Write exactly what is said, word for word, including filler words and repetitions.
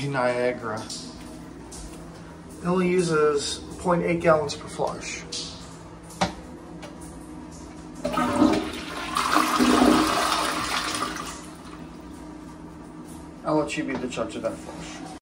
the Niagara. It only uses zero point eight gallons per flush. I'll let you be the judge of that flush.